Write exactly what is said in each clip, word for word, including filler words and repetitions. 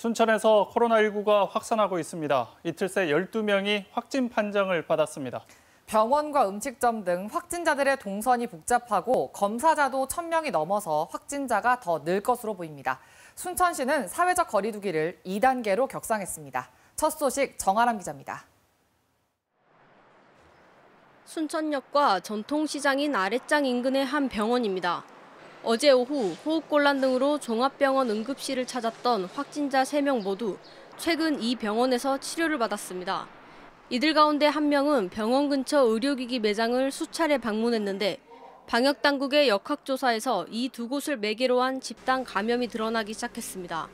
순천에서 코로나십구가 확산하고 있습니다. 이틀 새 열두 명이 확진 판정을 받았습니다. 병원과 음식점 등 확진자들의 동선이 복잡하고 검사자도 천 명이 넘어서 확진자가 더 늘 것으로 보입니다. 순천시는 사회적 거리 두기를 이 단계로 격상했습니다. 첫 소식 정아람 기자입니다. 순천역과 전통시장인 아랫장 인근의 한 병원입니다. 어제 오후 호흡곤란 등으로 종합병원 응급실을 찾았던 확진자 세 명 모두 최근 이 병원에서 치료를 받았습니다. 이들 가운데 한 명은 병원 근처 의료기기 매장을 수차례 방문했는데 방역당국의 역학조사에서 이 두 곳을 매개로 한 집단 감염이 드러나기 시작했습니다.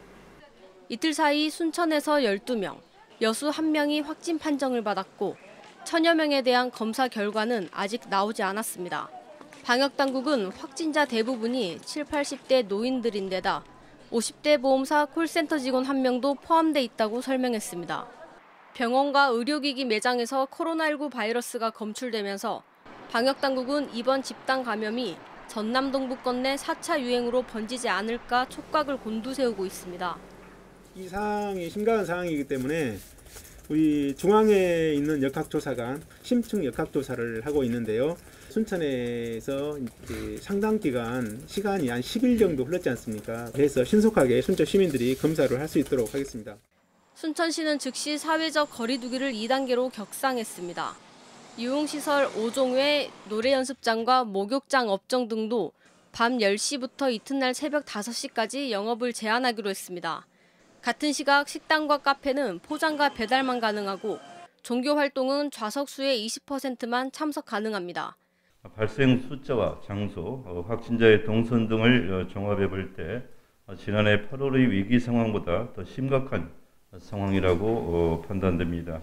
이틀 사이 순천에서 열두 명, 여수 한 명이 확진 판정을 받았고 천여 명에 대한 검사 결과는 아직 나오지 않았습니다. 방역당국은 확진자 대부분이 칠십, 팔십 대 노인들인데다 오십 대 보험사 콜센터 직원 한 명도 포함돼 있다고 설명했습니다. 병원과 의료기기 매장에서 코로나십구 바이러스가 검출되면서 방역당국은 이번 집단 감염이 전남 동부권 내 사 차 유행으로 번지지 않을까 촉각을 곤두세우고 있습니다. 이 상황이 심각한 상황이기 때문에 우리 중앙에 있는 역학조사관 심층 역학조사를 하고 있는데요. 순천에서 이제 상당 기간 시간이 한 십 일 정도 흘렀지 않습니까? 그래서 신속하게 순천 시민들이 검사를 할 수 있도록 하겠습니다. 순천시는 즉시 사회적 거리 두기를 이 단계로 격상했습니다. 유흥시설 오 종외, 노래연습장과 목욕장 업종 등도 밤 열 시부터 이튿날 새벽 다섯 시까지 영업을 제한하기로 했습니다. 같은 시각 식당과 카페는 포장과 배달만 가능하고 종교 활동은 좌석 수의 이십 퍼센트만 참석 가능합니다. 발생 숫자와 장소, 확진자의 동선 등을 종합해 볼 때 지난해 팔월의 위기 상황보다 더 심각한 상황이라고 판단됩니다.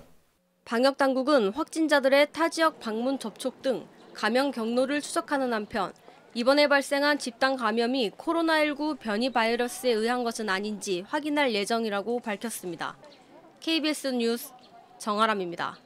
방역당국은 확진자들의 타 지역 방문 접촉 등 감염 경로를 추적하는 한편 이번에 발생한 집단 감염이 코로나십구 변이 바이러스에 의한 것은 아닌지 확인할 예정이라고 밝혔습니다. 케이비에스 뉴스 정아람입니다.